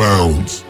bounds.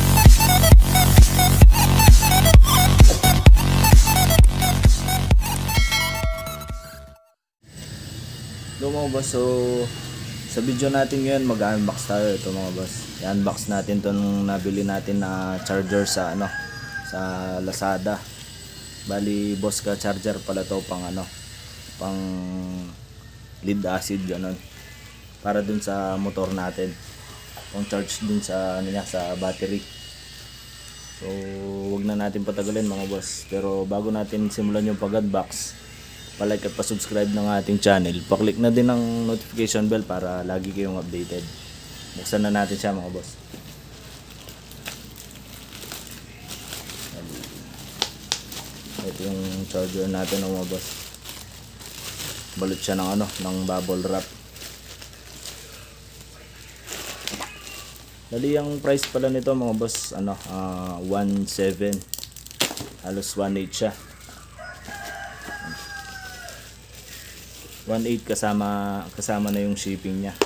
Hello mga boss, so sa video natin ngayon mag-unbox tayo. Ito mga boss, i-unbox natin itong nabili natin na charger sa sa Lazada. Bali bosca charger pala to, pang pang lead acid ganun, para dun sa motor natin, pang charge dun sa sa battery. So wag na natin patagalin mga boss, pero bago natin simulan yung pag-unbox, pa-like at pa-subscribe ng ating channel. Pa-click na din ang notification bell para lagi kayong updated. Buksan na natin siya mga boss. Ito yung charger natin mga boss. Balot siya ng ng bubble wrap. Dali ang price pala nito mga boss, 1.7. Halos 1.8 siya. 1.8 kasama na yung shipping niya.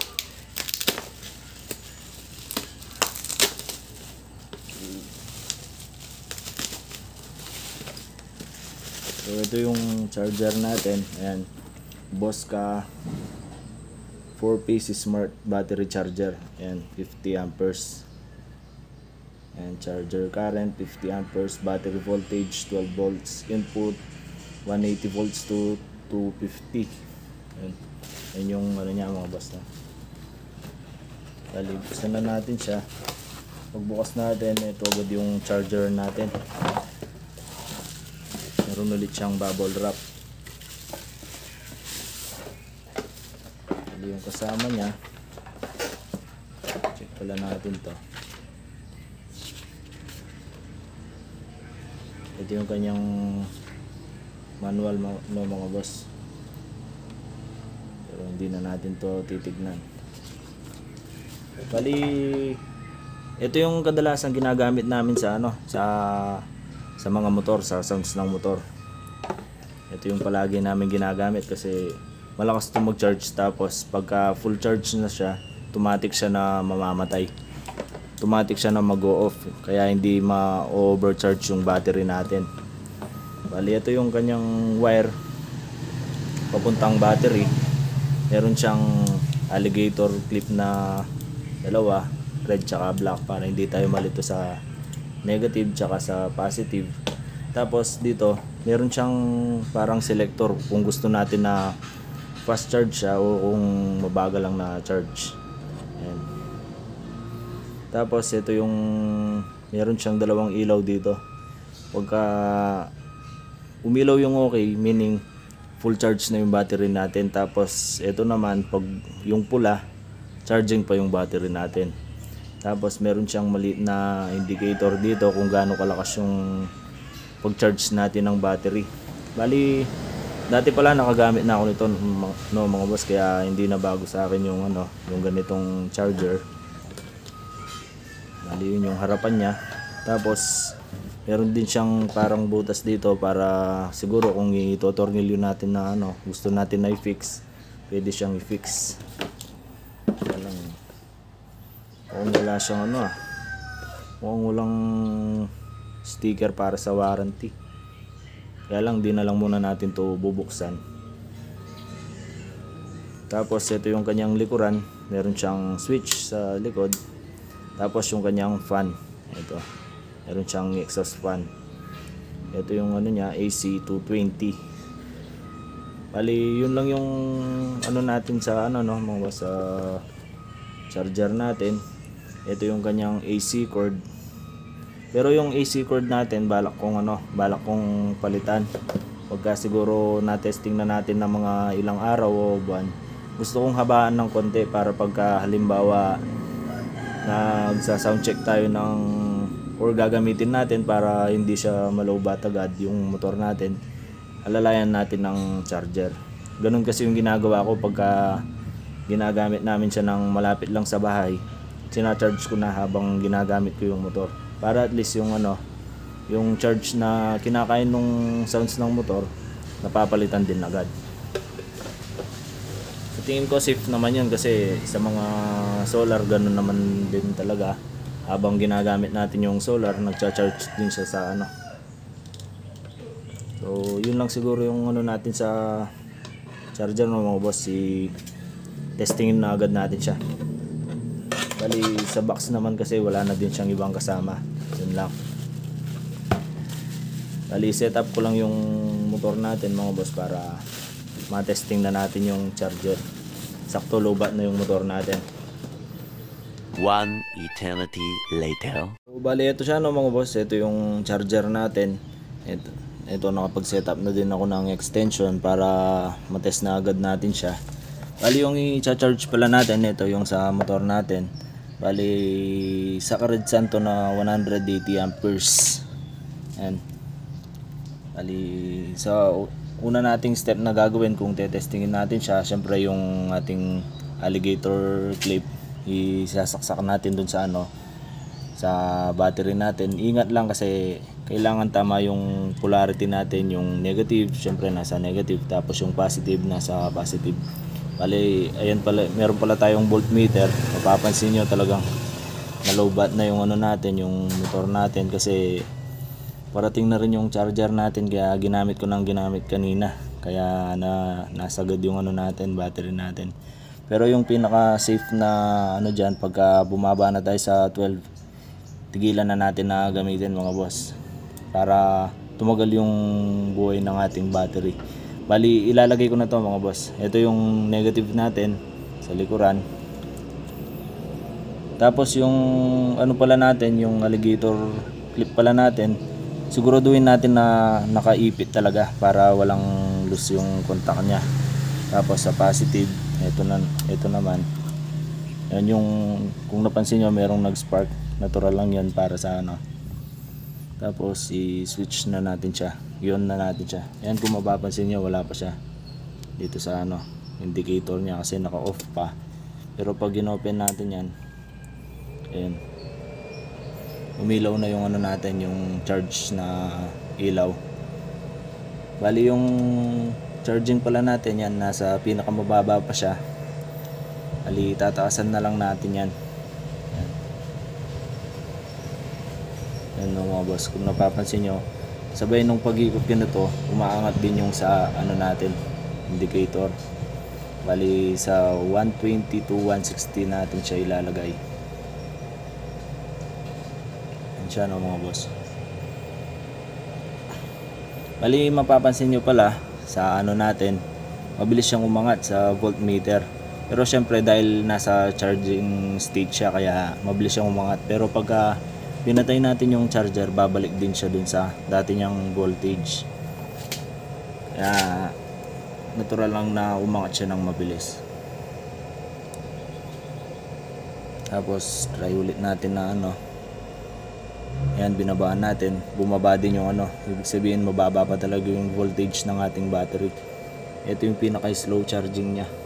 So ito yung charger natin. Ayan, Bosca 4-piece smart battery charger. Ayan, 50 amperes. Ayan, charger current 50 amperes, battery voltage 12 volts, input 180 volts to 250. Yan yung niya mga boss na. Bali, buksan na natin siya. Pagbukas natin, ito agad yung charger natin. Meron ulit siyang bubble wrap. Bali, yung kasama niya, check pala natin to. Ito yung kanyang manual mga boss, pero hindi na natin to titignan. Bali, ito yung kadalasan ginagamit namin sa sa mga motor, sa sounds ng motor. Ito yung palagi namin ginagamit kasi malakas ito mag-charge, tapos pagka full charge na siya, automatic siya na mamamatay. Automatic siya na mag-o-off, kaya hindi ma-overcharge yung battery natin. Bali, ito yung kanyang wire papuntang battery. Meron siyang alligator clip na dalawa, red tsaka black, para hindi tayo malito sa negative tsaka sa positive. Tapos dito meron siyang parang selector kung gusto natin na fast charge siya o kung mabagal lang na charge. Ayan. Tapos ito yung meron siyang dalawang ilaw dito. Pagka umilaw yung okay, meaning full charge na yung battery natin. Tapos ito naman, pag yung pula, charging pa yung battery natin. Tapos meron siyang maliit na indicator dito kung gaano kalakas yung pag-charge natin ng battery. Bali, dati pala nakagamit na ako nito mga boss, kaya hindi na bago sa akin yung yung ganitong charger. Bali, yun yung harapan niya. Tapos meron din siyang parang butas dito para siguro kung itotornilyo natin na gusto natin na i-fix, pwede siyang i-fix. Kung wala siyang kung walang sticker para sa warranty. Kaya lang, di na lang muna natin to bubuksan. Tapos ito yung kanyang likuran, meron siyang switch sa likod. Tapos yung kanyang fan, ito, meron siyang exhaust fan. Ito yung niya, AC 220. Bali, yun lang yung natin sa mga sa charger natin. Ito yung kanyang AC cord. Pero yung AC cord natin, balak kong palitan. Pagka siguro na-testing na natin ng mga ilang araw o buwan, gusto kong habaan ng konti para pagka halimbawa nagsa-sound check tayo or gagamitin natin para hindi siya malobat agad yung motor natin, alalayan natin ng charger. Ganun kasi yung ginagawa ko pagka ginagamit namin siya ng malapit lang sa bahay. Sina-charge ko na habang ginagamit ko yung motor, para at least yung yung charge na kinakain nung sounds ng motor napapalitan din agad. Tingin ko safe naman yan kasi sa mga solar ganun naman din talaga. habang ginagamit natin yung solar, nagcha-charge din siya sa ano. So yun lang siguro yung ano natin sa charger mga boss, testingin na agad natin siya. Bali sa box naman kasi wala na din siyang ibang kasama, yun lang. Bali set up ko lang yung motor natin mga boss para matesting na natin yung charger. Sakto lobat na yung motor natin. One eternity later. So, bali ito siya no mga boss, ito yung charger natin. Ito nakapag-setup na din ako ng extension para matest na agad natin siya. Bali yung i-charge pala natin, ito yung sa motor natin. Bali sa Red Santo na 180 amperes. Ayan. Bali sa una nating step na gagawin kung tetestingin natin siya, syempre yung ating alligator clip isasaksak natin dun sa ano, sa battery natin. Ingat lang kasi kailangan tama yung polarity natin, yung negative syempre nasa negative, tapos yung positive nasa positive. Bali ayan pala, meron pala tayong voltmeter. Mapapansin nyo talagang nalobat na yung ano natin, yung motor natin, kasi parating na rin yung charger natin, kaya ginamit ko nang ginamit kanina, kaya nasagad yung ano natin, battery natin. Pero yung pinaka safe na ano dyan, pagka bumaba na tayo sa 12, tigilan na natin na gamitin mga boss, para tumagal yung buhay ng ating battery. Bali ilalagay ko na to mga boss. Ito yung negative natin sa likuran. Tapos yung ano pala natin, yung alligator clip pala natin, siguraduhin natin na nakaipit talaga para walang loose yung contact niya. Tapos sa positive, ito naman. Yan yung, kung napansin nyo, merong nag-spark. Natural lang yan para sa ano. Tapos i-switch na natin siya. Yun na natin siya. Yan, kung mapapansin nyo, wala pa siya dito sa ano, indicator niya kasi naka-off pa. Pero pag in-open natin yan, ayan, umilaw na yung ano natin, yung charge na ilaw. Bali yung charging pala natin yan, nasa pinakamababa pa siya. Bali tataasan na lang natin yan. Yan mga boss, kung napapansin nyo, sabay nung pag-ikot ganito, umaangat din yung sa ano natin, indicator. Bali sa 120 to 160 natin siya ilalagay. Yan siya no mga boss. Bali mapapansin nyo pala sa ano natin, mabilis siyang umangat sa voltmeter. Pero syempre dahil nasa charging stage siya, kaya mabilis siyang umangat. Pero pagka pinatay natin yung charger, babalik din siya dun sa dati niyang voltage. Kaya natural lang na umangat siya ng mabilis. Tapos try ulit natin na ano. Ayan, binabaan natin, bumaba din yung ano, ibig sabihin mababa pa talaga yung voltage ng ating battery. Ito yung pinaka slow charging nya.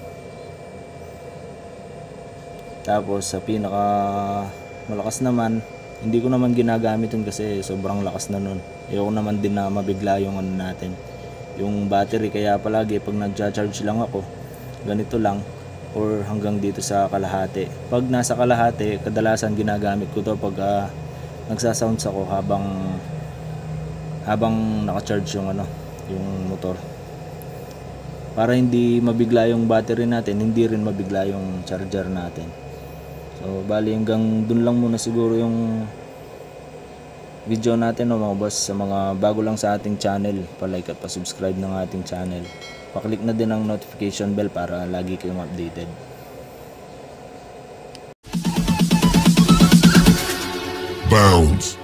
Tapos sa pinaka malakas naman, hindi ko naman ginagamit yun kasi sobrang lakas na nun. Ayoko naman din na mabigla yung ano natin, yung battery, kaya palagi pag nagcha-charge lang ako, ganito lang or hanggang dito sa kalahati. Pag nasa kalahati, kadalasan ginagamit ko to pag nagsasounds ako habang naka-charge yung ano, yung motor. Para hindi mabigla yung battery natin, hindi rin mabigla yung charger natin. So bali hanggang dun lang muna siguro yung video natin no mga boss. Sa mga bago lang sa ating channel, pa-like at pa-subscribe ng ating channel. Pa-click na din ang notification bell para lagi kayong updated. Bounce.